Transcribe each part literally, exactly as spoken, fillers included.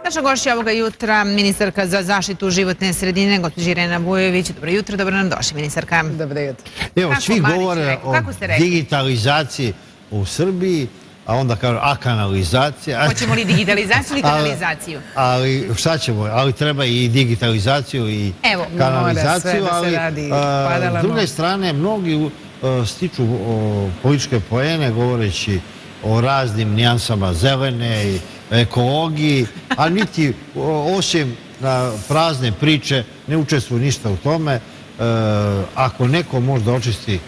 Naša gošća ovoga jutra, ministarka za zaštitu životne sredine, gospođa Irena Vujović. Dobro jutro, dobro nam došli, ministarka. Dobro jutro. Evo, svi govore o digitalizaciji u Srbiji, a onda kažu, a kanalizacija. Hoćemo li digitalizaciju ili kanalizaciju? Ali šta ćemo, ali treba i digitalizaciju i kanalizaciju, ali s druge strane, mnogi stiču političke poene govoreći o raznim nijansama zelene i ekologiji, a niti osim prazne priče ne učestvuju ništa u tome. Ako neko može da očisti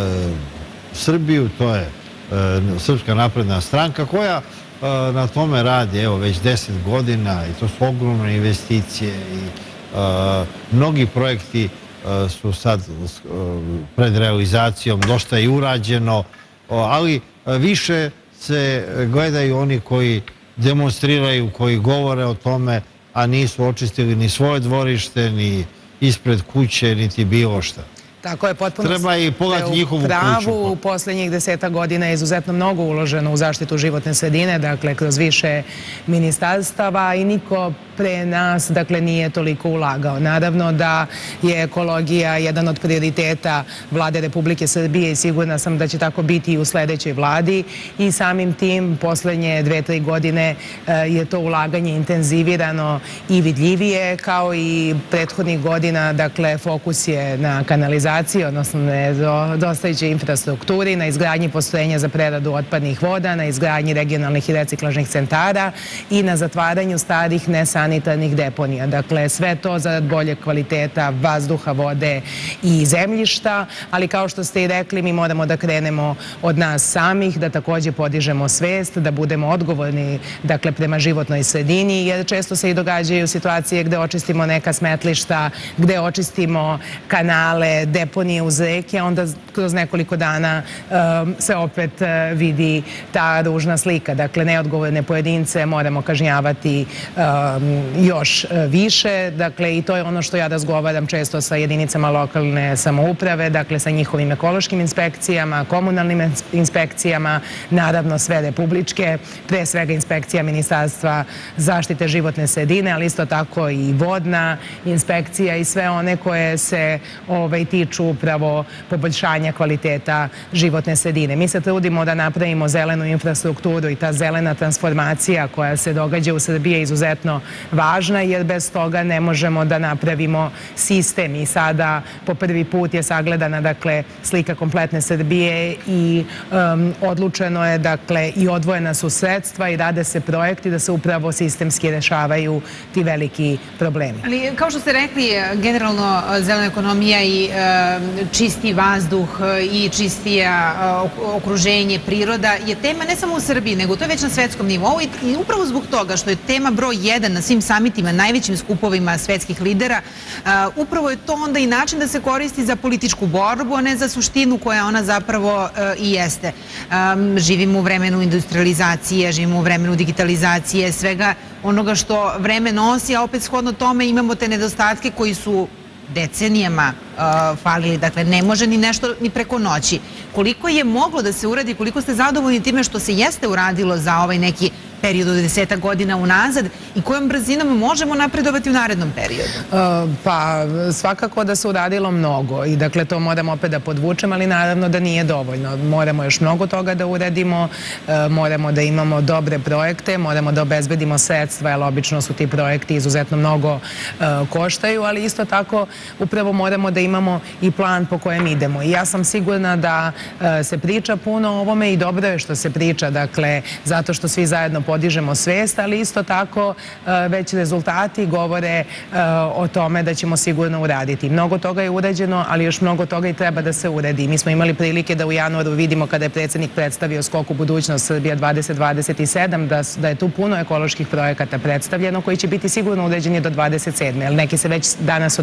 Srbiju, to je Srpska napredna stranka koja na tome radi evo već deset godina i to su ogromne investicije i mnogi projekti su sad pred realizacijom, dosta je urađeno, ali više se gledaju oni koji demonstriraju, koji govore o tome, a nisu očistili ni svoje dvorište, ni ispred kuće, niti bilo šta. Tako je, potpuno treba i pogledati njihovu kuću. Pravu, u poslednjih deseta godina je izuzetno mnogo uloženo u zaštitu životne sredine, dakle, kroz više ministarstava i niko pre nas, dakle, nije toliko ulagao. Naravno da je ekologija jedan od prioriteta Vlade Republike Srbije i sigurna sam da će tako biti i u sledećoj vladi i samim tim poslednje dve, tri godine je to ulaganje intenzivirano i vidljivije, kao i prethodnih godina, dakle, fokus je na kanalizaciji, odnosno na dostajućoj infrastrukturi, na izgradnji postrojenja za preradu otpadnih voda, na izgradnji regionalnih i reciklažnih centara i na zatvaranju starih nesanitarnih deponija. Dakle, sve to zarad bolje kvaliteta vazduha, vode i zemljišta, ali kao što ste i rekli, mi moramo da krenemo od nas samih, da takođe podižemo svest, da budemo odgovorni, dakle, prema životnoj sredini, jer često se i događaju situacije gde očistimo neka smetlišta, gde očistimo kanale, deponije uz reke, a onda kroz nekoliko dana se opet vidi ta ružna slika. Dakle, neodgovorne pojedince moramo kažnjavati još više. Dakle, i to je ono što ja razgovaram često sa jedinicama lokalne samouprave, dakle, sa njihovim ekološkim inspekcijama, komunalnim inspekcijama, naravno sve republičke, pre svega inspekcija Ministarstva zaštite životne sredine, ali isto tako i vodna inspekcija i sve one koje se tiču upravo poboljšanja kvaliteta životne sredine. Mi se trudimo da napravimo zelenu infrastrukturu i ta zelena transformacija koja se događa u Srbiji je izuzetno važna, jer bez toga ne možemo da napravimo sistem i sada po prvi put je sagledana, dakle, slika kompletne Srbije i odlučeno je, dakle, i odvojena su sredstva i rade se projekti da se upravo sistemski rešavaju ti veliki problemi. Ali, kao što ste rekli, generalno zelena ekonomija i čisti vazduh i čistija okruženje, priroda je tema ne samo u Srbiji, nego to je već na svetskom nivou i upravo zbog toga što je tema broj jedan na svim samitima, najvećim skupovima svetskih lidera, upravo je to onda i način da se koristi za političku borbu, a ne za suštinu koja ona zapravo i jeste. Živimo u vremenu industrializacije, živimo u vremenu digitalizacije, svega onoga što vreme nosi, a opet shodno tome imamo te nedostatke koji su decenijama falili. Dakle, ne može ni nešto ni preko noći. Koliko je moglo da se uradi, koliko ste zadovoljni time što se jeste uradilo za ovaj neki period od deseta godina unazad i kojom brzinom možemo napredovati u narednom periodu? Pa, svakako da se uradilo mnogo i dakle to moramo opet da podvučem, ali naravno da nije dovoljno. Moramo još mnogo toga da uradimo, moramo da imamo dobre projekte, moramo da obezbedimo sredstva, jer obično su ti projekti izuzetno mnogo koštaju, ali isto tako upravo moramo da imamo i plan po kojem idemo. I ja sam sigurna da se priča puno o ovome i dobro je što se priča, dakle, zato što svi zajedno podižemo svest, ali isto tako već rezultati govore o tome da ćemo sigurno uraditi. Mnogo toga je urađeno, ali još mnogo toga i treba da se uradi. Mi smo imali prilike da u januaru vidimo kada je predsjednik predstavio skok u budućnost Srbija dvadeset dvadeset sedam, da je tu puno ekoloških projekata predstavljeno koji će biti sigurno urađeni do dvadeset sedme, ali neki se već danas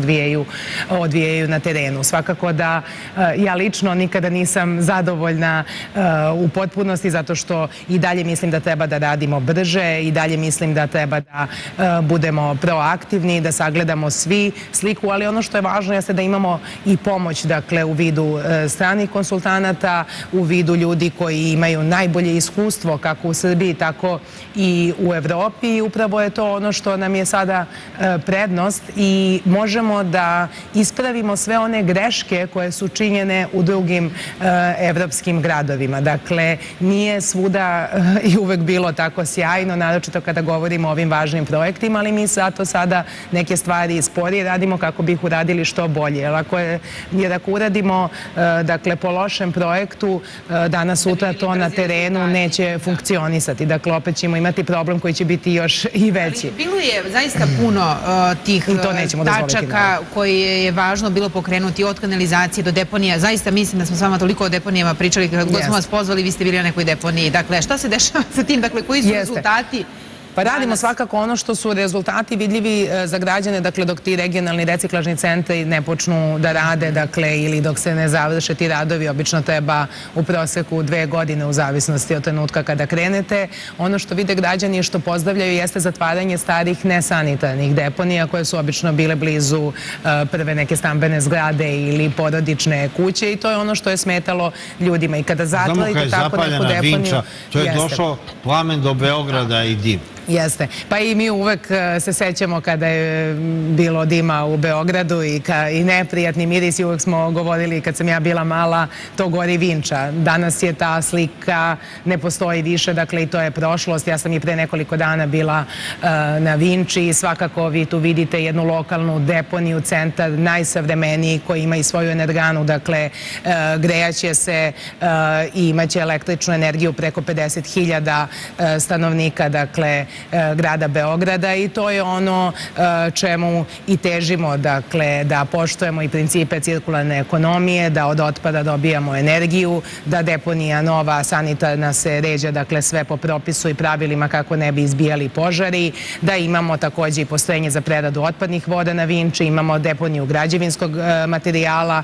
odvijaju na terenu. Svakako da ja lično nikada nisam zadovoljna u potpunosti zato što i dalje mislim da treba da radimo radimo brže i dalje mislim da treba da budemo proaktivni, da sagledamo svi sliku, ali ono što je važno jeste da imamo i pomoć, dakle, u vidu stranih konsultanata, u vidu ljudi koji imaju najbolje iskustvo kako u Srbiji, tako i u Evropi. Upravo je to ono što nam je sada prednost i možemo da ispravimo sve one greške koje su činjene u drugim evropskim gradovima. Dakle, nije svuda i uvek bilo tako sjajno, naročito kada govorimo o ovim važnim projektima, ali mi zato sada neke stvari sporije radimo kako bi ih uradili što bolje. Jer ako uradimo, dakle, po lošem projektu, danas, sutra to na terenu neće funkcionisati. Dakle, opet ćemo imati problem koji će biti još i veći. Bilo je zaista puno tih tačaka koje je važno bilo pokrenuti od kanalizacije do deponija. Zaista mislim da smo s vama toliko o deponijama pričali, kada god smo vas pozvali, vi ste bili na nekoj deponiji. Dakle, šta se dešava sa tim? Dakle, koji su rezultati? Pa radimo svakako ono što su rezultati vidljivi za građane, dakle, dok ti regionalni reciklažni centri ne počnu da rade, dakle, ili dok se ne završe ti radovi, obično treba u proseku dve godine u zavisnosti od trenutka kada krenete. Ono što vide građani i što pozdravljaju jeste zatvaranje starih nesanitarnih deponija koje su obično bile blizu prve neke stambene zgrade ili porodične kuće i to je ono što je smetalo ljudima. I kada zatvorite tako neku deponiju... To je došao plamen do Beograda i dim. Jeste. Pa i mi uvek se sećamo kada je bilo dima u Beogradu i neprijatni miris i uvek smo govorili kad sam ja bila mala, to gori Vinča. Danas je ta slika, ne postoji više, dakle i to je prošlost. Ja sam i pre nekoliko dana bila na Vinči i svakako vi tu vidite jednu lokalnu deponiju, centar najsavremeniji koji ima i svoju energanu, dakle grejaće se i imaće električnu energiju preko pedeset hiljada stanovnika, dakle grada Beograda i to je ono čemu i težimo, dakle, da poštujemo i principe cirkularne ekonomije, da od otpada dobijamo energiju, da deponija nova sanitarna se ređa, dakle, sve po propisu i pravilima kako ne bi izbijali požari, da imamo takođe i postrojenje za preradu otpadnih voda na Vinči, imamo deponiju građevinskog materijala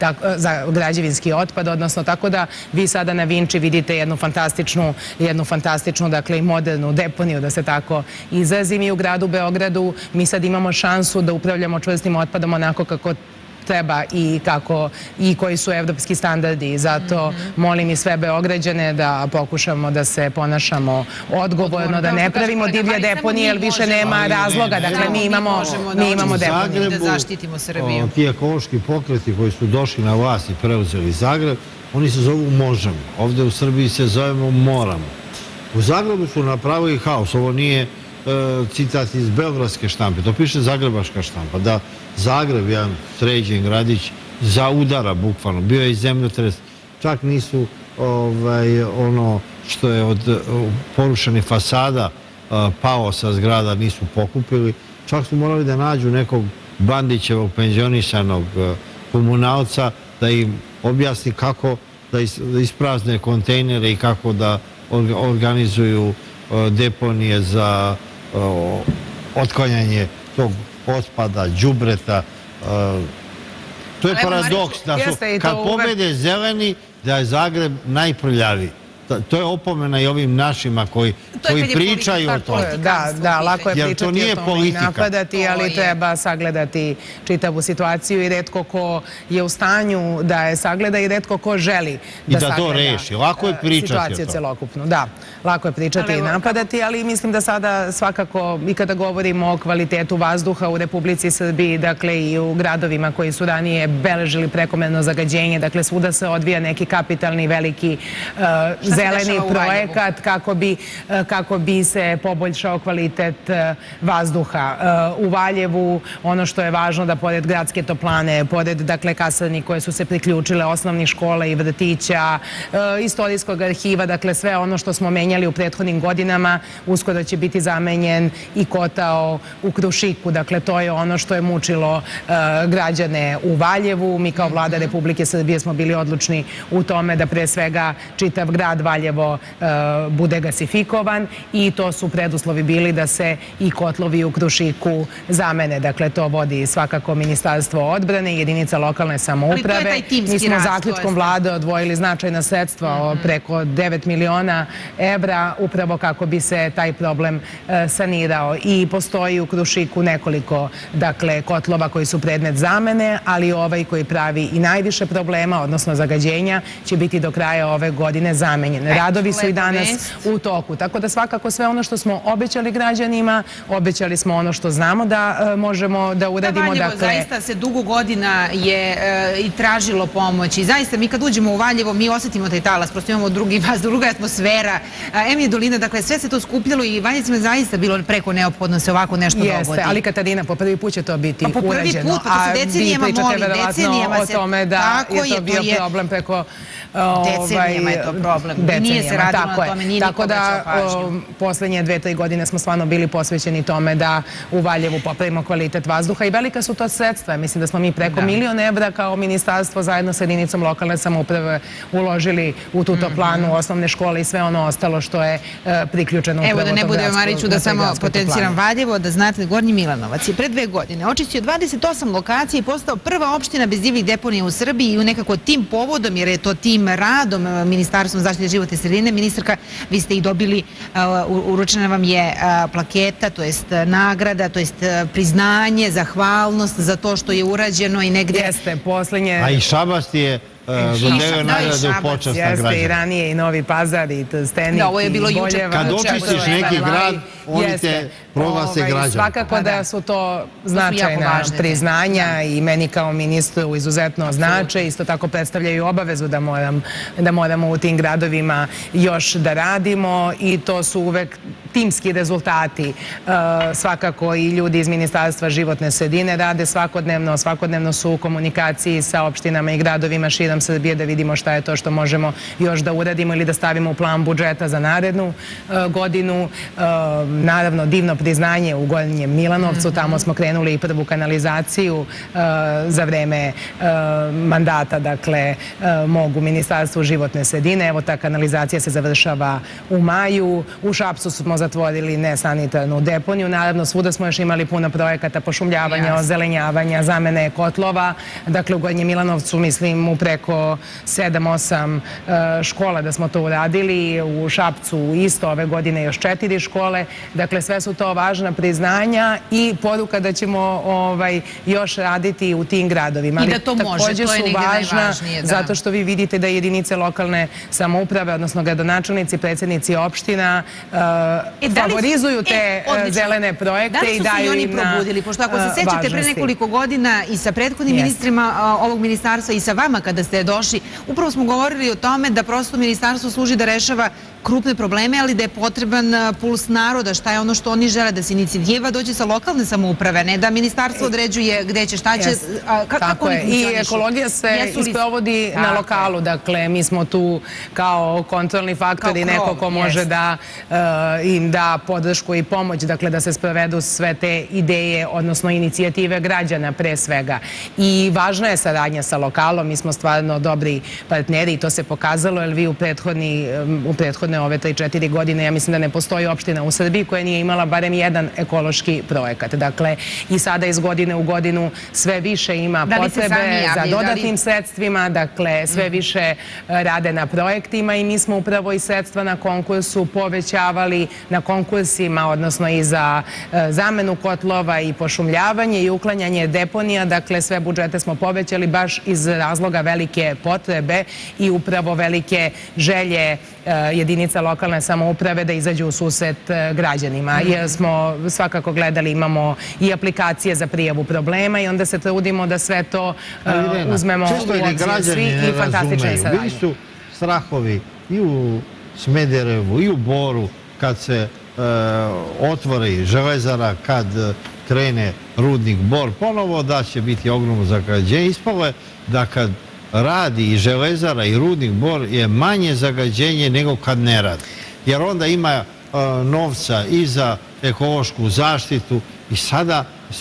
za građevinski otpad, odnosno tako da vi sada na Vinči vidite jednu fantastičnu, jednu fantastičnu, dakle, i modernu deponiju, da se tako izrazim, i u gradu Beogradu mi sad imamo šansu da upravljamo čvrstim otpadom onako kako treba i kako i koji su evropski standardi. Zato molim i sve Beograđane da pokušamo da se ponašamo odgovorno, da ne pravimo divlje deponije, jer više nema razloga. Dakle, mi imamo deponije. Da zaštitimo Srbiju. Ti ekološki pokreti koji su došli na vlast i preuzeli Zagreb, oni se zovu Možemo. Ovde u Srbiji se zovemo Moramo. U Zagrebu su napravili haos. Ovo nije citat iz beogradske štampe. To piše zagrebaška štampa. Da Zagreb, jedan sređen gradić, zaudara bukvalno. Bio je i zemljotres. Čak nisu ono što je od porušenih fasada pao sa zgrada, nisu pokupili. Čak su morali da nađu nekog Bandićevog penzionisanog komunalca da im objasni kako da isprazne kontejnere i kako da organizuju deponije za otklanjanje tog otpada, đubreta. To je paradoks. Kad pobede zeleni, da je Zagreb najprljaviji. To je opomena i ovim našima koji pričaju o tome. Da, da, lako je pričati o tome i napadati, ali treba sagledati čitavu situaciju i retko ko je u stanju da je sagleda i retko ko želi da sagleda. I da to reši. Lako je pričati o tome. Situaciju celokupnu, da. Lako je pričati i napadati, ali mislim da sada svakako i kada govorimo o kvalitetu vazduha u Republici Srbiji, dakle i u gradovima koji su ranije beležili prekomerno zagađenje, dakle svuda se odvija neki kapitalni veliki zeleni projekat kako bi se poboljšao kvalitet vazduha. U Valjevu ono što je važno da pored gradske toplane, pored dakle kasarni koje su se priključile osnovnih škola i vrtića, istorijskog arhiva, dakle sve ono što smo menjali u prethodnim godinama, uskoro će biti zamenjen i kotao u Krušiku. Dakle, to je ono što je mučilo građane u Valjevu. Mi kao vlada Republike Srbije smo bili odlučni u tome da pre svega čitav grad Valjevo bude gasifikovan i to su preduslovi bili da se i kotlovi u Krušiku zamene. Dakle, to vodi svakako Ministarstvo odbrane i jedinica lokalne samouprave. Mi smo zaključkom vlade odvojili značajna sredstva preko devet miliona evra upravo kako bi se taj problem sanirao. I postoji u Krušiku nekoliko kotlova koji su predmet zamene, ali ovaj koji pravi i najviše problema, odnosno zagađenja, će biti do kraja ove godine zamenjen. Radovi su i danas u toku. Tako da svakako sve ono što smo obećali građanima, obećali smo ono što znamo da možemo da uradimo. Valjevo zaista se dugo godina je i tražilo pomoć i zaista mi kad uđemo u Valjevo mi osjetimo taj talas, prosto imamo drugi vas, druga atmosfera, em je dolina, dakle sve se to skupljalo i Valjevcima zaista bilo preko neophodno se ovako nešto dogodi. Jeste, ali Katarina, po prvi put će to biti urađeno. Po prvi put, pa to se decenijama moli, decenijama o tome da je to bio problem preko... Decenijama je to problem. Nije se radilo na tome, nije niko obećao pažnju. Tako je. Poslednje dve, tri godine smo stvarno bili posvećeni tome da u Valjevu popravimo kvalitet vazduha i velika su to sredstva. Mislim da smo mi preko milion evra kao ministarstvo zajedno sa jedinicom lokalne samouprave uložili u tu toplanu, osnovne škole i sve ono ostalo što je priključeno upravo to gradsko. Evo da ne bude Mariću da samo potenciram Valjevo, da znate Gornji Milanovac je pre dve godine očistio dvadeset osam lokacija i postao prva opština bez divljih deponija u Srbiji i u nekako tim povodom, jer je to tim radom Ministarstvom zaštite životne sredine. Ministarka, vi ste i dobili, uručena vam je plaketa, to jest nagrada, to jest priznanje, zahvalnost za to što je urađeno i negde... Jeste, poslednje... A i Šabac je dodelio nagradu počast na građana. Jeste, i ranije i Novi Pazar, i Stenik, i Boljevac. Kad očistiš neki grad, oni te proglase građani. Svakako da su to značajna priznanja i meni kao ministru izuzetno znače. Isto tako predstavljaju obavezu da moramo u tim gradovima još da radimo i to su uvek timski rezultati. Svakako i ljudi iz Ministarstva životne sredine rade svakodnevno, svakodnevno su u komunikaciji sa opštinama i gradovima širom Srbije da vidimo šta je to što možemo još da uradimo ili da stavimo u plan budžeta za narednu godinu. Naravno, divno priznanje u Gornjem Milanovcu, tamo smo krenuli i prvu kanalizaciju za vreme mandata, dakle, mogu Ministarstvu životne sredine. Evo, ta kanalizacija se završava u maju. U Šapcu smo zatvorili nesanitarnu deponiju. Naravno, svuda smo još imali puno projekata pošumljavanja, ozelenjavanja, zamene kotlova. Dakle, u Gornjem Milanovcu, mislim, u preko sedam osam škola da smo to uradili. U Šapcu isto ove godine još četiri škole. Dakle, sve su to važna priznanja i poruka da ćemo još raditi u tim gradovima. I da to može, to je negdje najvažnije. Zato što vi vidite da jedinice lokalne samouprave, odnosno gradonačelnici, predsjednici opština favorizuju te zelene projekte i daju im na važnosti. Da li su se oni probudili? Pošto ako se sećate pre nekoliko godina i sa prethodnim ministrima ovog ministarstva i sa vama kada ste došli, upravo smo govorili o tome da prosto ministarstvo služi da rešava krupne probleme, ali da je potreban puls naroda, šta je ono što oni žele, da se inicijativa dođe sa lokalne samouprave, ne da ministarstvo određuje gde će, šta će, kako oni funkcionišu. I ekologija se isprovodi na lokalu, dakle, mi smo tu kao kontrolni faktor i neko ko može da im da podršku i pomoć, dakle, da se sprovedu sve te ideje, odnosno inicijative građana pre svega. I važna je saradnja sa lokalom, mi smo stvarno dobri partneri i to se pokazalo, jer vi u prethodne ove tri četiri godine, ja mislim da ne postoji opština u Srbiji koja nije imala barem jedan ekološki projekat. Dakle, i sada iz godine u godinu sve više ima potrebe za dodatnim sredstvima, dakle, sve više rade na projektima i mi smo upravo i sredstva na konkursu povećavali na konkursima, odnosno i za zamenu kotlova i pošumljavanje i uklanjanje deponija. Dakle, sve budžete smo povećali baš iz razloga velike potrebe i upravo velike želje jedinica lokalne samouprave da izađu u susret građanima. Jer smo svakako gledali, imamo i aplikacije za prijavu problema i onda se trudimo da sve to uzmemo u obzir svi i fantastične saradnje. Bili su strahovi i u Smederevu i u Boru kad se otvori železara, kad krene rudnik Bor ponovo, da će biti ogromno zagađenje. Ispalo je da kad radi i železara i rudnik Bor je manje zagađenje nego kad ne radi. Jer onda ima novca i za ekološku zaštitu i sada su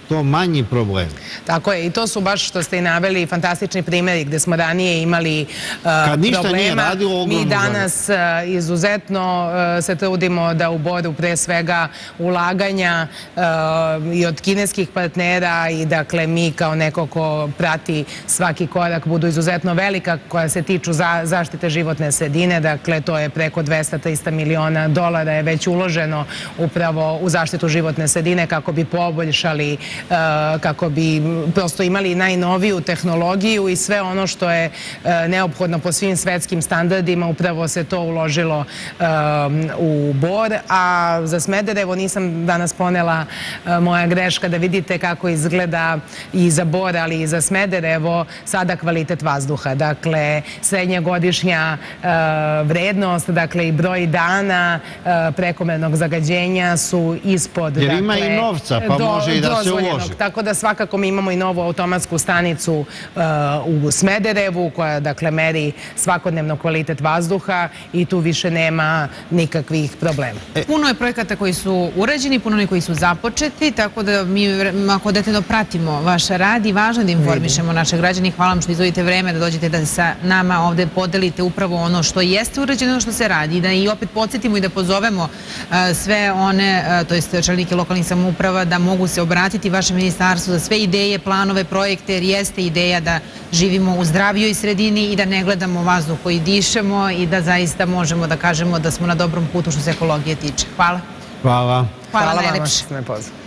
to manji problem. Tako je, i to su baš što ste i naveli fantastični primjeri gde smo ranije imali problema. Mi danas izuzetno se trudimo da u Boru pre svega ulaganja i od kineskih partnera i dakle mi kao neko ko prati svaki korak budu izuzetno velika koja se tiču zaštite životne sredine. Dakle, to je preko dvesta do trista miliona dolara je već uloženo upravo u zaštitu životne sredine kako bi poboljšali, kako bi prosto imali najnoviju tehnologiju i sve ono što je neophodno po svim svetskim standardima, upravo se to uložilo u Bor. A za Smederevo nisam danas ponela, moja greška, da vidite kako izgleda i za Bor, ali i za Smederevo sada kvalitet vazduha. Dakle, srednjegodišnja vrednost, dakle i broj dana prekomernog zagađenja su ispod... Jer ima i novca, pa može i da se uloži. Tako da svakako mi imamo i novu automatsku stanicu u Smederevu koja dakle meri svakodnevno kvalitet vazduha i tu više nema nikakvih problema. Puno je projekata koji su urađeni, puno je koji su započeti, tako da mi ako detaljno pratimo vaš rad i važno da informišemo naše građani. Hvala vam što izdvojite vreme da dođete da sa nama ovde podelite upravo ono što jeste urađeno, ono što se radi i da i opet podsjetimo i da pozovemo sve one, to jest čelnike lokalnih samouprava da mogu se obratiti vašem ministarstvu za sve ideje, planove, projekte, jer jeste ideja da živimo u zdravijoj sredini i da ne gledamo vazduh koji dišemo i da zaista možemo da kažemo da smo na dobrom putu što se ekologije tiče. Hvala. Hvala. Hvala najlepše.